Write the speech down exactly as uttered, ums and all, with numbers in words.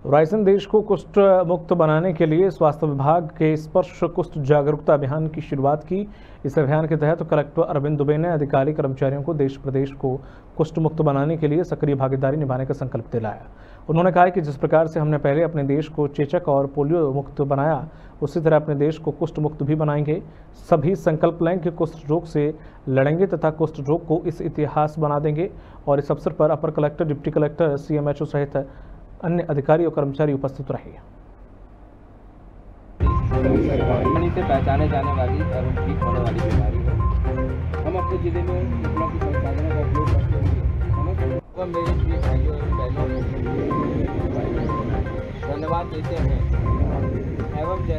रायसेन देश को कुष्ठ मुक्त बनाने के लिए स्वास्थ्य विभाग के स्पर्श कुष्ठ जागरूकता अभियान की शुरुआत की। इस अभियान के तहत कलेक्टर अरविंद दुबे ने अधिकारी कर्मचारियों को देश प्रदेश को कुष्ठ मुक्त बनाने के लिए सक्रिय भागीदारी निभाने का संकल्प दिलाया। उन्होंने कहा कि जिस प्रकार से हमने पहले अपने देश को चेचक और पोलियो मुक्त बनाया, उसी तरह अपने देश को कुष्ठ मुक्त भी बनाएंगे। सभी संकल्प लें कि कुष्ठ रोग से लड़ेंगे तथा कुष्ठ रोग को इस इतिहास बना देंगे। और इस अवसर पर upper collector, deputy collector, CMHO सहित अन्य अधिकारी और कर्मचारी उपस्थित रहे। से पहचाने जाने वाली और ठीक होने वाली बीमारी है। हम अपने जिले में उपलब्ध संसाधनों का उपयोग करते हुए हम मेरे प्रिय भाइयों एवं बहनों को धन्यवाद देते हैं एवं